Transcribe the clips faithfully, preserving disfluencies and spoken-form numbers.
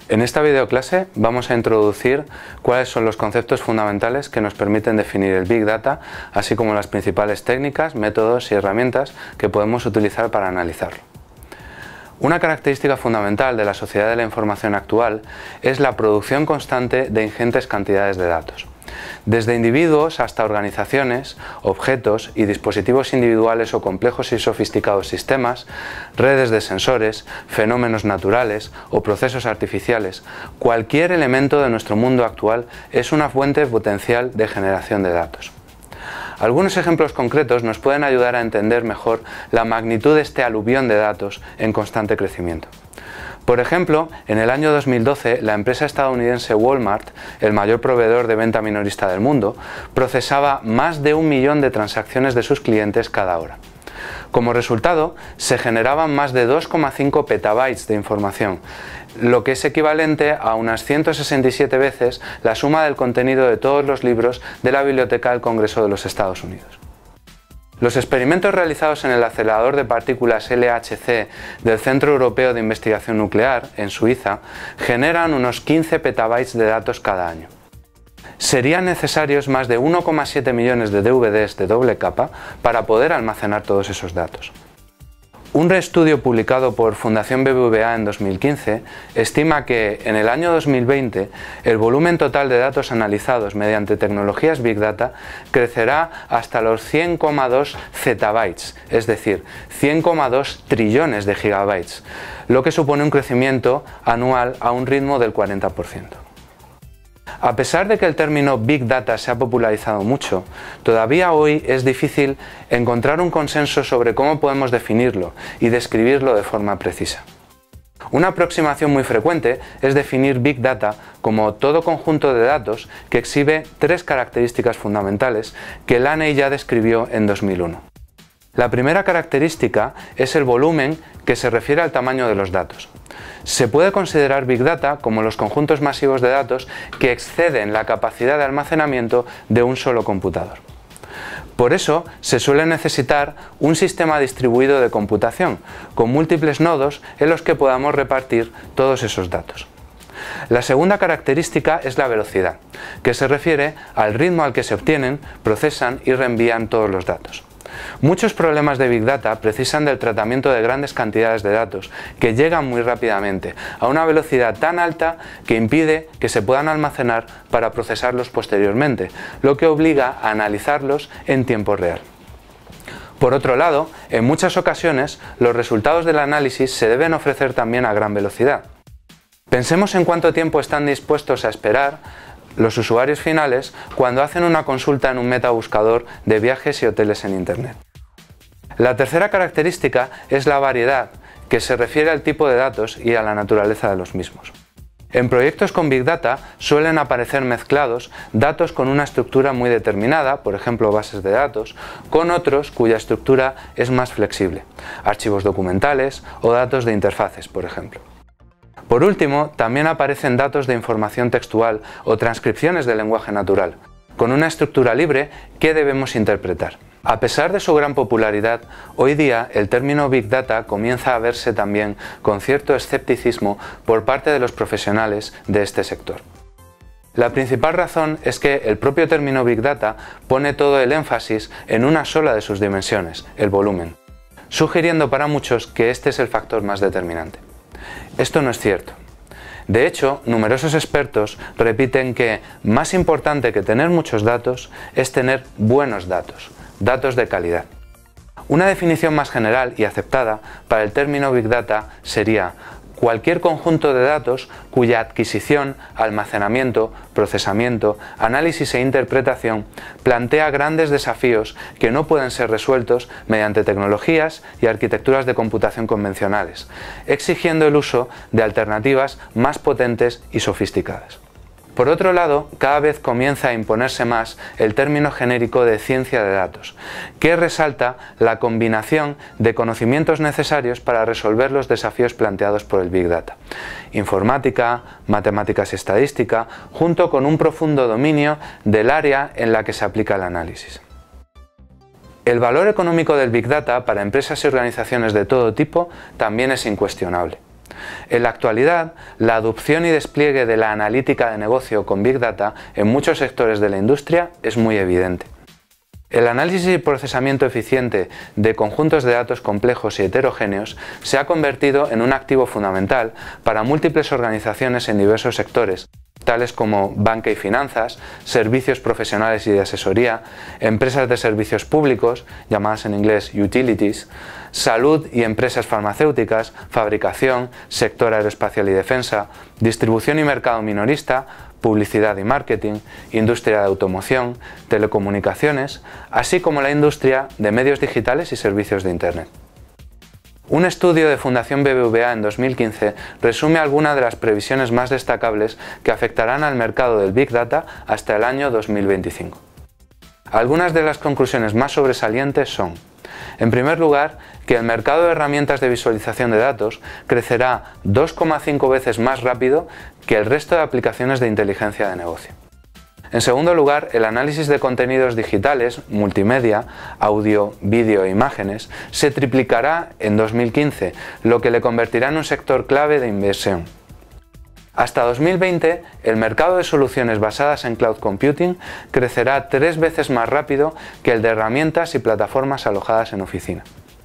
En esta videoclase vamos a introducir cuáles son los conceptos fundamentales que nos permiten definir el Big Data, así como las principales técnicas, métodos y herramientas que podemos utilizar para analizarlo. Una característica fundamental de la sociedad de la información actual es la producción constante de ingentes cantidades de datos. Desde individuos hasta organizaciones, objetos y dispositivos individuales o complejos y sofisticados sistemas, redes de sensores, fenómenos naturales o procesos artificiales, cualquier elemento de nuestro mundo actual es una fuente potencial de generación de datos. Algunos ejemplos concretos nos pueden ayudar a entender mejor la magnitud de este aluvión de datos en constante crecimiento. Por ejemplo, en el año dos mil doce, la empresa estadounidense Walmart, el mayor proveedor de venta minorista del mundo, procesaba más de un millón de transacciones de sus clientes cada hora. Como resultado, se generaban más de dos coma cinco petabytes de información, lo que es equivalente a unas ciento sesenta y siete veces la suma del contenido de todos los libros de la Biblioteca del Congreso de los Estados Unidos. Los experimentos realizados en el acelerador de partículas L H C del Centro Europeo de Investigación Nuclear, en Suiza, generan unos quince petabytes de datos cada año. Serían necesarios más de uno coma siete millones de D V Ds de doble capa para poder almacenar todos esos datos. Un reestudio publicado por Fundación B B V A en dos mil quince estima que en el año dos mil veinte el volumen total de datos analizados mediante tecnologías Big Data crecerá hasta los cien coma dos zettabytes, es decir, cien coma dos trillones de gigabytes, lo que supone un crecimiento anual a un ritmo del cuarenta por ciento. A pesar de que el término Big Data se ha popularizado mucho, todavía hoy es difícil encontrar un consenso sobre cómo podemos definirlo y describirlo de forma precisa. Una aproximación muy frecuente es definir Big Data como todo conjunto de datos que exhibe tres características fundamentales que Laney ya describió en dos mil uno. La primera característica es el volumen, que se refiere al tamaño de los datos. Se puede considerar Big Data como los conjuntos masivos de datos que exceden la capacidad de almacenamiento de un solo computador. Por eso se suele necesitar un sistema distribuido de computación, con múltiples nodos en los que podamos repartir todos esos datos. La segunda característica es la velocidad, que se refiere al ritmo al que se obtienen, procesan y reenvían todos los datos. Muchos problemas de Big Data precisan del tratamiento de grandes cantidades de datos que llegan muy rápidamente, a una velocidad tan alta que impide que se puedan almacenar para procesarlos posteriormente, lo que obliga a analizarlos en tiempo real. Por otro lado, en muchas ocasiones, los resultados del análisis se deben ofrecer también a gran velocidad. Pensemos en cuánto tiempo están dispuestos a esperar los usuarios finales cuando hacen una consulta en un metabuscador de viajes y hoteles en Internet. La tercera característica es la variedad, que se refiere al tipo de datos y a la naturaleza de los mismos. En proyectos con Big Data suelen aparecer mezclados datos con una estructura muy determinada, por ejemplo bases de datos, con otros cuya estructura es más flexible, archivos documentales o datos de interfaces, por ejemplo. Por último, también aparecen datos de información textual o transcripciones de lenguaje natural, con una estructura libre que debemos interpretar. A pesar de su gran popularidad, hoy día el término Big Data comienza a verse también con cierto escepticismo por parte de los profesionales de este sector. La principal razón es que el propio término Big Data pone todo el énfasis en una sola de sus dimensiones, el volumen, sugiriendo para muchos que este es el factor más determinante. Esto no es cierto. De hecho, numerosos expertos repiten que más importante que tener muchos datos es tener buenos datos, datos de calidad. Una definición más general y aceptada para el término Big Data sería cualquier conjunto de datos cuya adquisición, almacenamiento, procesamiento, análisis e interpretación plantea grandes desafíos que no pueden ser resueltos mediante tecnologías y arquitecturas de computación convencionales, exigiendo el uso de alternativas más potentes y sofisticadas. Por otro lado, cada vez comienza a imponerse más el término genérico de ciencia de datos, que resalta la combinación de conocimientos necesarios para resolver los desafíos planteados por el Big Data: informática, matemáticas y estadística, junto con un profundo dominio del área en la que se aplica el análisis. El valor económico del Big Data para empresas y organizaciones de todo tipo también es incuestionable. En la actualidad, la adopción y despliegue de la analítica de negocio con Big Data en muchos sectores de la industria es muy evidente. El análisis y procesamiento eficiente de conjuntos de datos complejos y heterogéneos se ha convertido en un activo fundamental para múltiples organizaciones en diversos sectores, tales como banca y finanzas, servicios profesionales y de asesoría, empresas de servicios públicos, llamadas en inglés utilities, salud y empresas farmacéuticas, fabricación, sector aeroespacial y defensa, distribución y mercado minorista, publicidad y marketing, industria de automoción, telecomunicaciones, así como la industria de medios digitales y servicios de Internet. Un estudio de Fundación B B V A en dos mil quince resume algunas de las previsiones más destacables que afectarán al mercado del Big Data hasta el año dos mil veinticinco. Algunas de las conclusiones más sobresalientes son: en primer lugar, que el mercado de herramientas de visualización de datos crecerá dos coma cinco veces más rápido que el resto de aplicaciones de inteligencia de negocio. En segundo lugar, el análisis de contenidos digitales, multimedia, audio, vídeo e imágenes se triplicará en dos mil quince, lo que le convertirá en un sector clave de inversión. Hasta dos mil veinte, el mercado de soluciones basadas en cloud computing crecerá tres veces más rápido que el de herramientas y plataformas alojadas en oficina.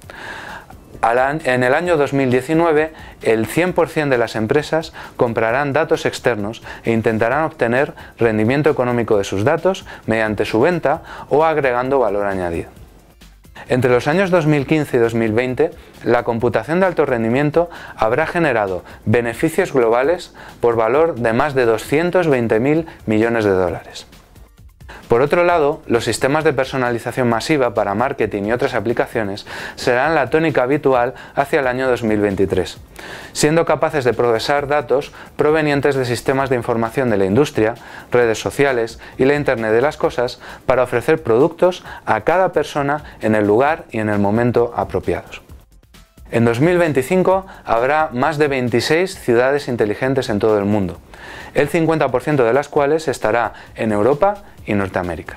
En el año dos mil diecinueve, el cien por cien de las empresas comprarán datos externos e intentarán obtener rendimiento económico de sus datos mediante su venta o agregando valor añadido. Entre los años dos mil quince y dos mil veinte, la computación de alto rendimiento habrá generado beneficios globales por valor de más de doscientos veinte mil millones de dólares. Por otro lado, los sistemas de personalización masiva para marketing y otras aplicaciones serán la tónica habitual hacia el año dos mil veintitrés, siendo capaces de procesar datos provenientes de sistemas de información de la industria, redes sociales y la Internet de las cosas para ofrecer productos a cada persona en el lugar y en el momento apropiados. En dos mil veinticinco habrá más de veintiséis ciudades inteligentes en todo el mundo, el cincuenta por ciento de las cuales estará en Europa y Norteamérica.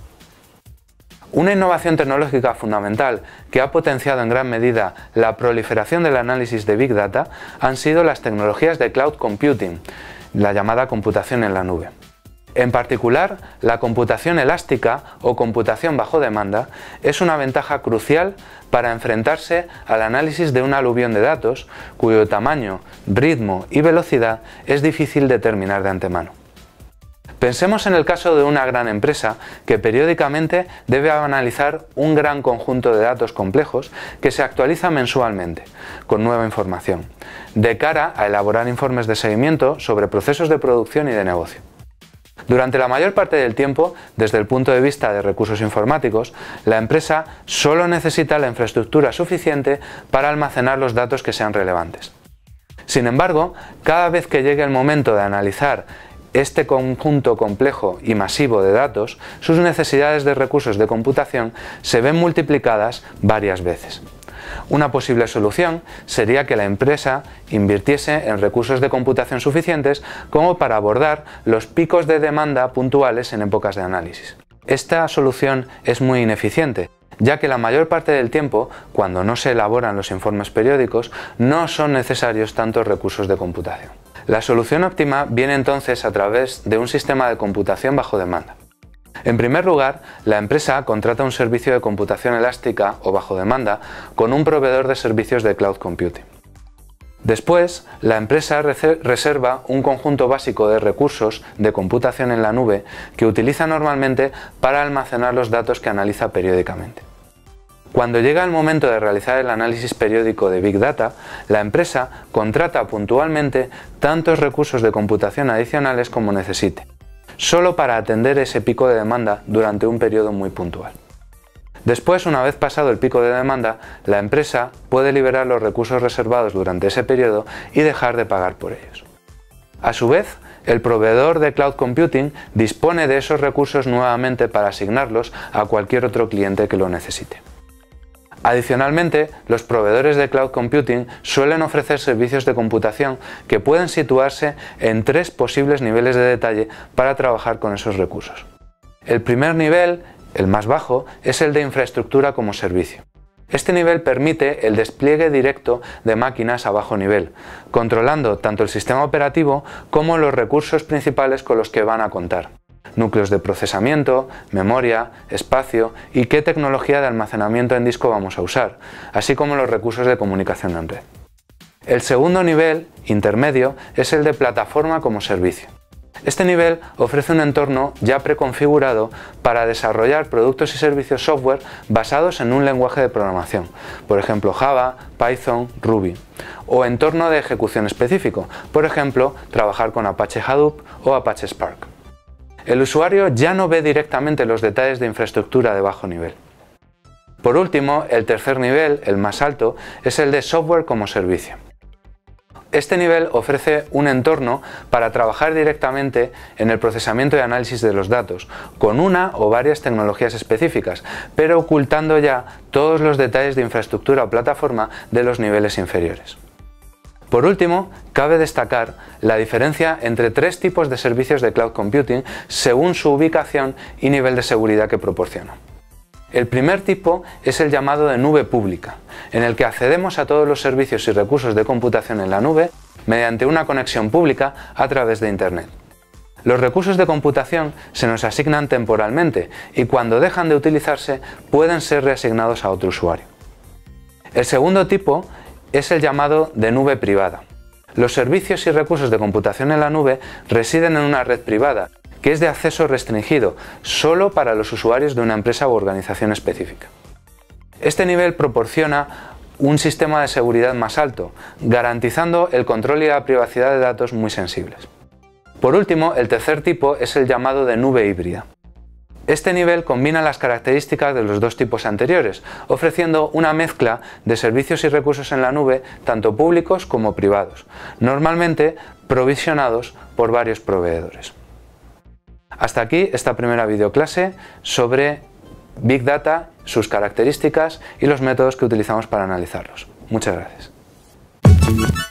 Una innovación tecnológica fundamental que ha potenciado en gran medida la proliferación del análisis de Big Data han sido las tecnologías de cloud computing, la llamada computación en la nube. En particular, la computación elástica o computación bajo demanda es una ventaja crucial para enfrentarse al análisis de un aluvión de datos cuyo tamaño, ritmo y velocidad es difícil determinar de antemano. Pensemos en el caso de una gran empresa que periódicamente debe analizar un gran conjunto de datos complejos que se actualiza mensualmente, con nueva información, de cara a elaborar informes de seguimiento sobre procesos de producción y de negocio. Durante la mayor parte del tiempo, desde el punto de vista de recursos informáticos, la empresa solo necesita la infraestructura suficiente para almacenar los datos que sean relevantes. Sin embargo, cada vez que llegue el momento de analizar este conjunto complejo y masivo de datos, sus necesidades de recursos de computación se ven multiplicadas varias veces. Una posible solución sería que la empresa invirtiese en recursos de computación suficientes como para abordar los picos de demanda puntuales en épocas de análisis. Esta solución es muy ineficiente, ya que la mayor parte del tiempo, cuando no se elaboran los informes periódicos, no son necesarios tantos recursos de computación. La solución óptima viene entonces a través de un sistema de computación bajo demanda. En primer lugar, la empresa contrata un servicio de computación elástica o bajo demanda con un proveedor de servicios de cloud computing. Después, la empresa reserva un conjunto básico de recursos de computación en la nube que utiliza normalmente para almacenar los datos que analiza periódicamente. Cuando llega el momento de realizar el análisis periódico de Big Data, la empresa contrata puntualmente tantos recursos de computación adicionales como necesite, solo para atender ese pico de demanda durante un periodo muy puntual. Después, una vez pasado el pico de demanda, la empresa puede liberar los recursos reservados durante ese periodo y dejar de pagar por ellos. A su vez, el proveedor de cloud computing dispone de esos recursos nuevamente para asignarlos a cualquier otro cliente que lo necesite. Adicionalmente, los proveedores de cloud computing suelen ofrecer servicios de computación que pueden situarse en tres posibles niveles de detalle para trabajar con esos recursos. El primer nivel, el más bajo, es el de infraestructura como servicio. Este nivel permite el despliegue directo de máquinas a bajo nivel, controlando tanto el sistema operativo como los recursos principales con los que van a contar: núcleos de procesamiento, memoria, espacio y qué tecnología de almacenamiento en disco vamos a usar, así como los recursos de comunicación en red. El segundo nivel, intermedio, es el de plataforma como servicio. Este nivel ofrece un entorno ya preconfigurado para desarrollar productos y servicios software basados en un lenguaje de programación, por ejemplo Java, Python, Ruby, o entorno de ejecución específico, por ejemplo trabajar con Apache Hadoop o Apache Spark. El usuario ya no ve directamente los detalles de infraestructura de bajo nivel. Por último, el tercer nivel, el más alto, es el de software como servicio. Este nivel ofrece un entorno para trabajar directamente en el procesamiento y análisis de los datos, con una o varias tecnologías específicas, pero ocultando ya todos los detalles de infraestructura o plataforma de los niveles inferiores. Por último, cabe destacar la diferencia entre tres tipos de servicios de cloud computing según su ubicación y nivel de seguridad que proporcionan. El primer tipo es el llamado de nube pública, en el que accedemos a todos los servicios y recursos de computación en la nube mediante una conexión pública a través de Internet. Los recursos de computación se nos asignan temporalmente y cuando dejan de utilizarse pueden ser reasignados a otro usuario. El segundo tipo es el llamado de nube privada. Los servicios y recursos de computación en la nube residen en una red privada, que es de acceso restringido, solo para los usuarios de una empresa u organización específica. Este nivel proporciona un sistema de seguridad más alto, garantizando el control y la privacidad de datos muy sensibles. Por último, el tercer tipo es el llamado de nube híbrida. Este nivel combina las características de los dos tipos anteriores, ofreciendo una mezcla de servicios y recursos en la nube, tanto públicos como privados, normalmente provisionados por varios proveedores. Hasta aquí esta primera videoclase sobre Big Data, sus características y los métodos que utilizamos para analizarlos. Muchas gracias.